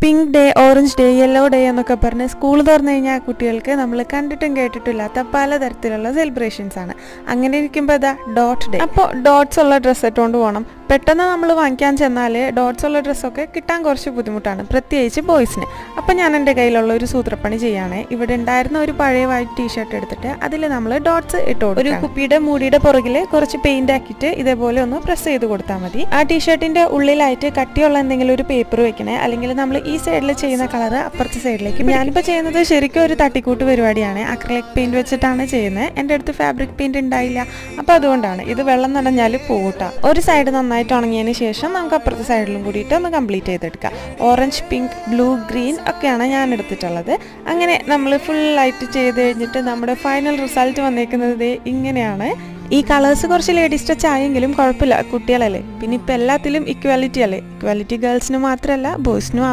Pink day, orange day, yellow day എന്നൊക്കെ പറഞ്ഞ് school തുറന്നു കഴിഞ്ഞാൽ കുട്ടികൾക്ക് നമ്മൾ കണ്ടിട്ടും കേട്ടിട്ടില്ലാത്ത പലതരത്തിലുള്ള സെലിബ്രേഷൻസ് ആണ്. അങ്ങനെ ഇരിക്കുമ്പോൾ അതാ ഡോട്ട് ഡേ. അപ്പോൾ ഡോട്ട്സ് ഉള്ള ഡ്രസ്സ് ഇട്ടുകൊണ്ട് പോകണം. പെട്ടെന്ന് നമ്മൾ വാങ്ങിക്കാൻ ചെന്നാൽ ഡോട്ട്സ് ഉള്ള ഡ്രസ്സൊക്കെ കിട്ടാൻ കുറച്ച് ബുദ്ധിമുട്ടാണ്, പ്രത്യേകിച്ച് ബോയ്സിന്. അപ്പം ഞാൻ എൻ്റെ കയ്യിലുള്ള ഒരു സൂത്രപ്പണി ചെയ്യുകയാണ്. ഇവിടെ ഉണ്ടായിരുന്ന ഒരു പഴയ വൈറ്റ് ടീഷർട്ട് എടുത്തിട്ട് അതിൽ നമ്മൾ ഡോട്ട്സ് ഇട്ട് കൊടുക്കും. ഒരു കുപ്പിയുടെ മൂടിയുടെ പുറകിൽ കുറച്ച് പെയിന്റ് ആക്കിയിട്ട് ഇതേപോലെ ഒന്ന് പ്രസ് ചെയ്ത് കൊടുത്താൽ മതി. ആ ടീഷർട്ടിൻ്റെ ഉള്ളിലായിട്ട് കട്ടിയുള്ള എന്തെങ്കിലും ഒരു പേപ്പർ വെക്കണേ, അല്ലെങ്കിൽ നമ്മൾ ഈ സൈഡിൽ ചെയ്യുന്ന കളർ അപ്പുറത്തെ സൈഡിലേക്ക്. ഞാനിപ്പോൾ ചെയ്യുന്നത് ശരിക്കും ഒരു തട്ടിക്കൂട്ട് പരിപാടിയാണ്. അക്രിലിക് പെയിന്റ് വെച്ചിട്ടാണ് ചെയ്യുന്നത്. എൻ്റെ അടുത്ത് ഫാബ്രിക് പെയിന്റ് ഉണ്ടായില്ല, അപ്പോൾ അതുകൊണ്ടാണ്. ഇത് വെള്ളം നനഞ്ഞാൽ പോകട്ടാ. ഒരു സൈഡ് നന്നായിട്ട് ഉണങ്ങിയതിന് ശേഷം നമുക്ക് അപ്പുറത്തെ സൈഡിലും കൂടിയിട്ട് ഒന്ന് കംപ്ലീറ്റ് ചെയ്തെടുക്കാം. ഓറഞ്ച്, പിങ്ക്, ബ്ലൂ, ഗ്രീൻ ഒക്കെയാണ് ഞാൻ എടുത്തിട്ടുള്ളത്. അങ്ങനെ നമ്മൾ ഫുള്ളായിട്ട് ചെയ്ത് കഴിഞ്ഞിട്ട് നമ്മുടെ ഫൈനൽ റിസൾട്ട് വന്നേക്കുന്നത് ഇങ്ങനെയാണ്. ഈ കളേഴ്സ് കുറച്ച് ലേഡീസ് ടച്ച് ആയെങ്കിലും കുഴപ്പമില്ല, കുട്ടികളല്ലേ. പിന്നെ ഇപ്പം എല്ലാത്തിലും ഇക്വാലിറ്റി അല്ലേ. ഇക്വാലിറ്റി ഗേൾസിന് മാത്രമല്ല ബോയ്സിനും